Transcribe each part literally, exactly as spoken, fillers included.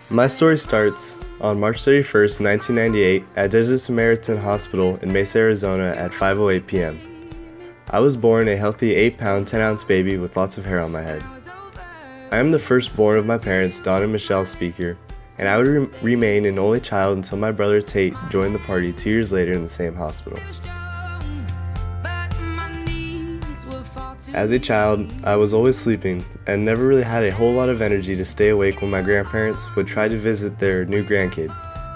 My story starts on March thirty-first, nineteen ninety-eight at Desert Samaritan Hospital in Mesa, Arizona at five oh eight p m I was born a healthy eight pound, ten ounce baby with lots of hair on my head. I am the firstborn of my parents, Don and Michelle Speaker, and I would re remain an only child until my brother Tate joined the party two years later in the same hospital. As a child, I was always sleeping and never really had a whole lot of energy to stay awake when my grandparents would try to visit their new grandkid.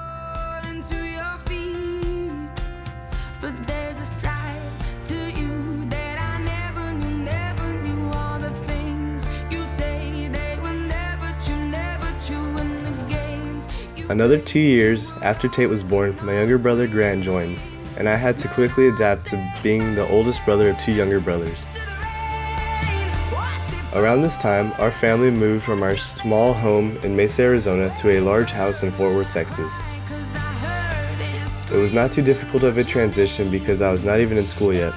Another two years after Tate was born, my younger brother Grant joined, and I had to quickly adapt to being the oldest brother of two younger brothers. Around this time, our family moved from our small home in Mesa, Arizona to a large house in Fort Worth, Texas. It was not too difficult of a transition because I was not even in school yet.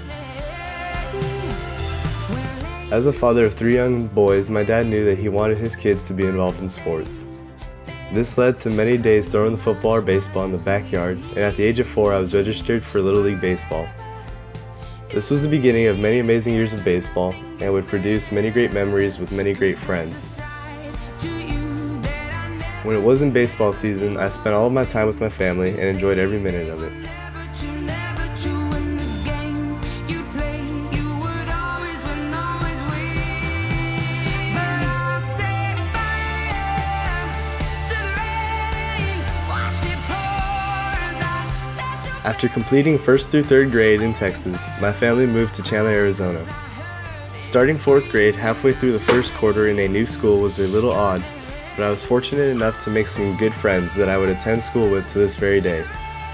As a father of three young boys, my dad knew that he wanted his kids to be involved in sports. This led to many days throwing the football or baseball in the backyard, and at the age of four I was registered for Little League Baseball. This was the beginning of many amazing years of baseball and would produce many great memories with many great friends. When it wasn't baseball season, I spent all of my time with my family and enjoyed every minute of it. After completing first through third grade in Texas, my family moved to Chandler, Arizona. Starting fourth grade halfway through the first quarter in a new school was a little odd, but I was fortunate enough to make some good friends that I would attend school with to this very day.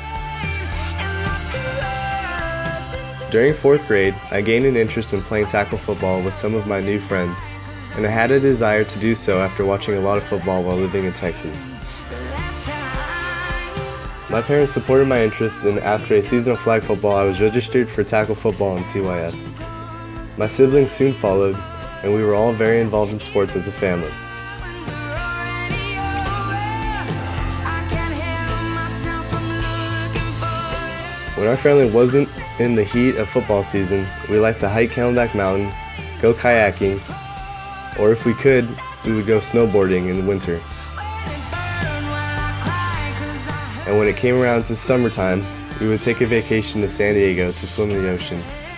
During fourth grade, I gained an interest in playing tackle football with some of my new friends, and I had a desire to do so after watching a lot of football while living in Texas. My parents supported my interest, and after a season of flag football, I was registered for tackle football and C Y F. My siblings soon followed, and we were all very involved in sports as a family. When our family wasn't in the heat of football season, we liked to hike Camelback Mountain, go kayaking, or if we could, we would go snowboarding in the winter. And when it came around to summertime, we would take a vacation to San Diego to swim in the ocean.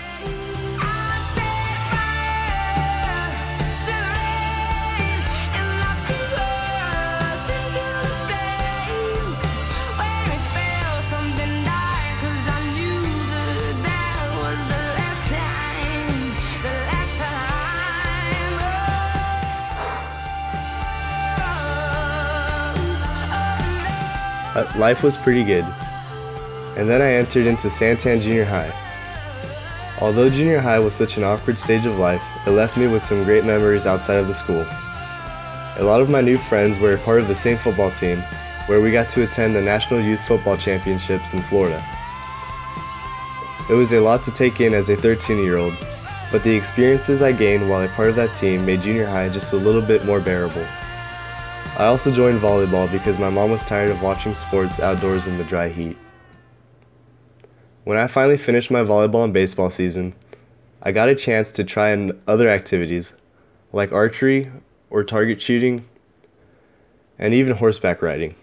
Uh, life was pretty good, and then I entered into Santan Junior High. Although junior high was such an awkward stage of life, it left me with some great memories outside of the school. A lot of my new friends were a part of the same football team, where we got to attend the National Youth Football Championships in Florida. It was a lot to take in as a thirteen-year-old, but the experiences I gained while a part of that team made junior high just a little bit more bearable. I also joined volleyball because my mom was tired of watching sports outdoors in the dry heat. When I finally finished my volleyball and baseball season, I got a chance to try other activities like archery or target shooting and even horseback riding.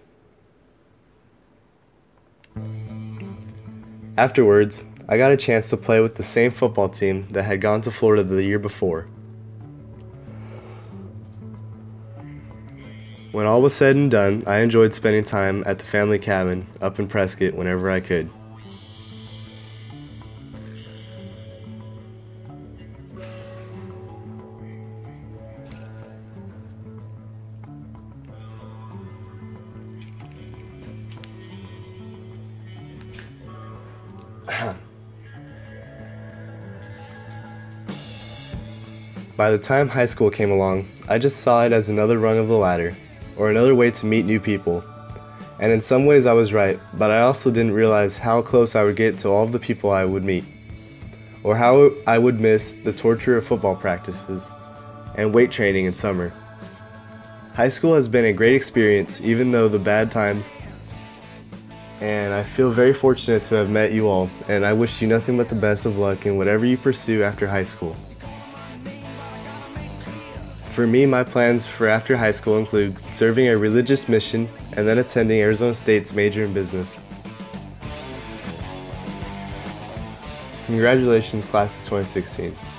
Afterwards, I got a chance to play with the same football team that had gone to Florida the year before. When all was said and done, I enjoyed spending time at the family cabin up in Prescott whenever I could. By the time high school came along, I just saw it as another rung of the ladder, or another way to meet new people. And in some ways I was right, but I also didn't realize how close I would get to all of the people I would meet, or how I would miss the torture of football practices and weight training in summer. High school has been a great experience, even though the bad times, and I feel very fortunate to have met you all, and I wish you nothing but the best of luck in whatever you pursue after high school. For me, my plans for after high school include serving a religious mission and then attending Arizona State's major in business. Congratulations, class of twenty sixteen.